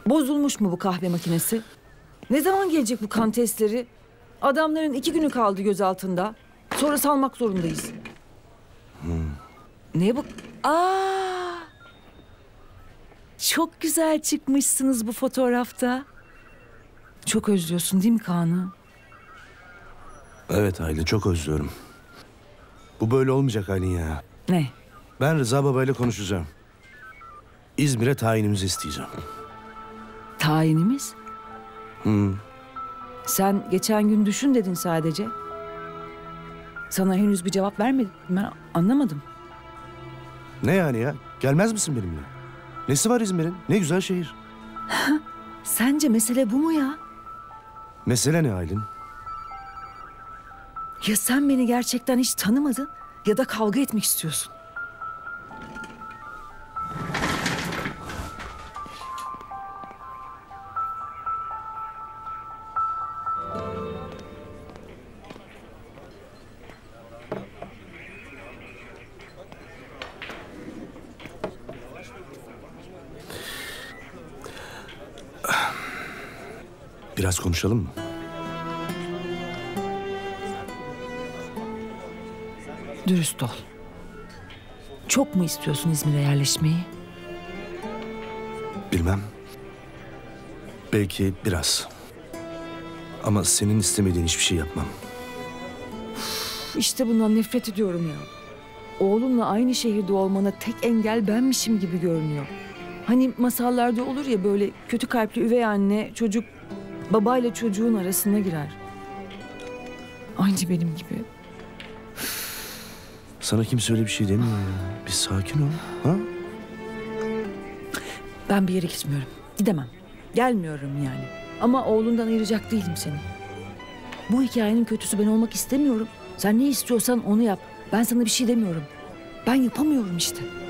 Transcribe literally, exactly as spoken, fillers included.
Bozulmuş mu bu kahve makinesi? Ne zaman gelecek bu kan testleri? Adamların iki günü kaldı gözaltında. Sonra salmak zorundayız. Hmm. Ne bu? Aa! Çok güzel çıkmışsınız bu fotoğrafta. Çok özlüyorsun değil mi Kaan'ı? Evet Aylin, çok özlüyorum. Bu böyle olmayacak Aylin ya. Ne? Ben Rıza babayla konuşacağım. İzmir'e tayinimizi isteyeceğim. Tayinimiz? Hı. Sen geçen gün düşün dedin sadece. Sana henüz bir cevap vermedim. Ben anlamadım. Ne yani ya? Gelmez misin benimle? Nesi var İzmir'in? Ne güzel şehir. Sence mesele bu mu ya? Mesele ne Aylin? Ya sen beni gerçekten hiç tanımadın ya da kavga etmek istiyorsun. Biraz konuşalım mı? Dürüst ol. Çok mu istiyorsun İzmir'e yerleşmeyi? Bilmem. Belki biraz. Ama senin istemediğin hiçbir şey yapmam. İşte bundan nefret ediyorum ya. Oğlunla aynı şehirde olmana tek engel benmişim gibi görünüyor. Hani masallarda olur ya, böyle kötü kalpli üvey anne, çocuk babayla çocuğun arasına girer. Aynı benim gibi. Sana kimse öyle bir şey demiyor ya. Bir sakin ol. Ha? Ben bir yere gitmiyorum. Gidemem. Gelmiyorum yani. Ama oğlundan ayıracak değilim seni. Bu hikayenin kötüsü ben olmak istemiyorum. Sen ne istiyorsan onu yap. Ben sana bir şey demiyorum. Ben yapamıyorum işte.